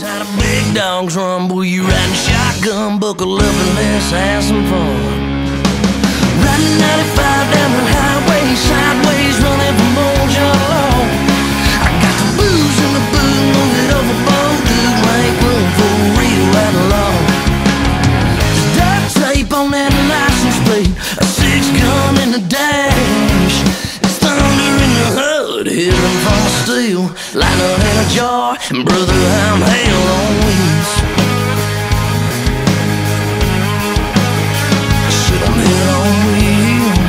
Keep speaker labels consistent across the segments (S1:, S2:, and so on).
S1: Inside a big dog's rumble, you riding shotgun, buckle up and let's have some fun. Riding 95 down the highway, sideways, running from old John Law. I got the booze in the boot, move it overboard, dude, make room for a real outlaw. There's duct tape on that license plate, a 6-gun in the dash. It's thunder in the hood, hearing from a steel, lightning in a jar, and brother, I'm hell on wheels. I said I'm hell on wheels.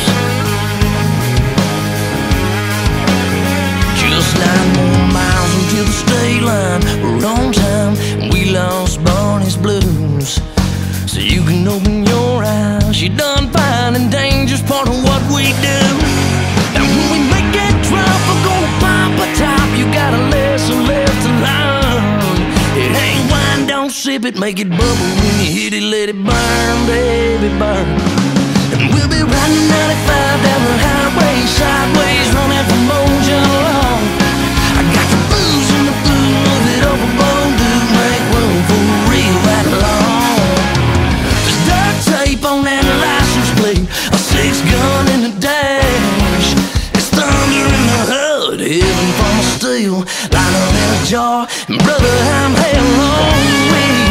S1: Just 9 more miles until the state line. We're on time, and we lost Barney's blues. So you can open your eyes, you done finding danger's part of what we do. And when we make that drop, we're gonna pop a top. You got a lesson left to learn. It ain't wine, don't sip it, make it bubble. When you hit it, let it burn, baby, burn. And we'll be riding 95 down the highway, sideways, running from old John Law. I got the booze in the boot, move it overboard, dude, make room for a real outlaw. There's duct tape on that license plate, a 6-gun in the dash. It's thunder in the hood, heaven from a steel, lightning in a jar, and brother, I'm hell on wheels.